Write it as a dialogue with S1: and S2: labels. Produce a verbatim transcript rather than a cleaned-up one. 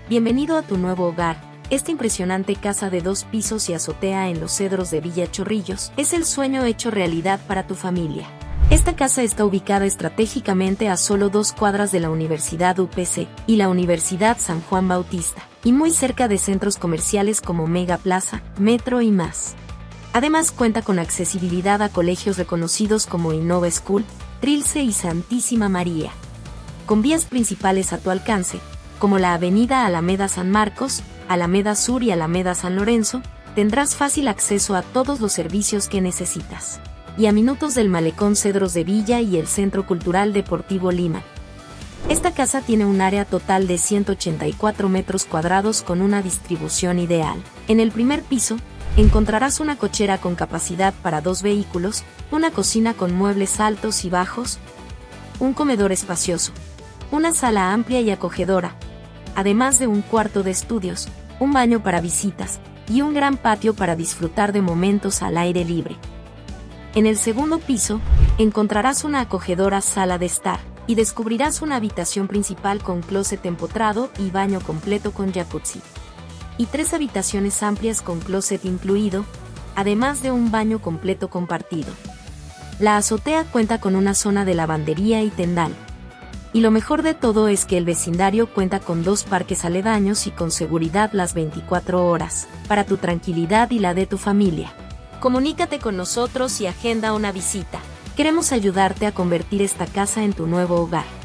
S1: Bienvenido a tu nuevo hogar. Esta impresionante casa de dos pisos y azotea en Los Cedros de Villa Chorrillos es el sueño hecho realidad para tu familia. Esta casa está ubicada estratégicamente a solo dos cuadras de la Universidad U P C y la Universidad San Juan Bautista, y muy cerca de centros comerciales como Mega Plaza, Metro y más. Además cuenta con accesibilidad a colegios reconocidos como Innova School, Trilce y Santísima María. Con vías principales a tu alcance, como la Avenida Alameda San Marcos, Alameda Sur y Alameda San Lorenzo, tendrás fácil acceso a todos los servicios que necesitas. Y a minutos del Malecón Cedros de Villa y el Centro Cultural Deportivo Lima. Esta casa tiene un área total de ciento ochenta y cuatro metros cuadrados con una distribución ideal. En el primer piso, encontrarás una cochera con capacidad para dos vehículos, una cocina con muebles altos y bajos, un comedor espacioso, una sala amplia y acogedora, además de un cuarto de estudios, un baño para visitas y un gran patio para disfrutar de momentos al aire libre. En el segundo piso, encontrarás una acogedora sala de estar y descubrirás una habitación principal con closet empotrado y baño completo con jacuzzi. Y tres habitaciones amplias con closet incluido, además de un baño completo compartido. La azotea cuenta con una zona de lavandería y tendal. Y lo mejor de todo es que el vecindario cuenta con dos parques aledaños y con seguridad las veinticuatro horas, para tu tranquilidad y la de tu familia. Comunícate con nosotros y agenda una visita. Queremos ayudarte a convertir esta casa en tu nuevo hogar.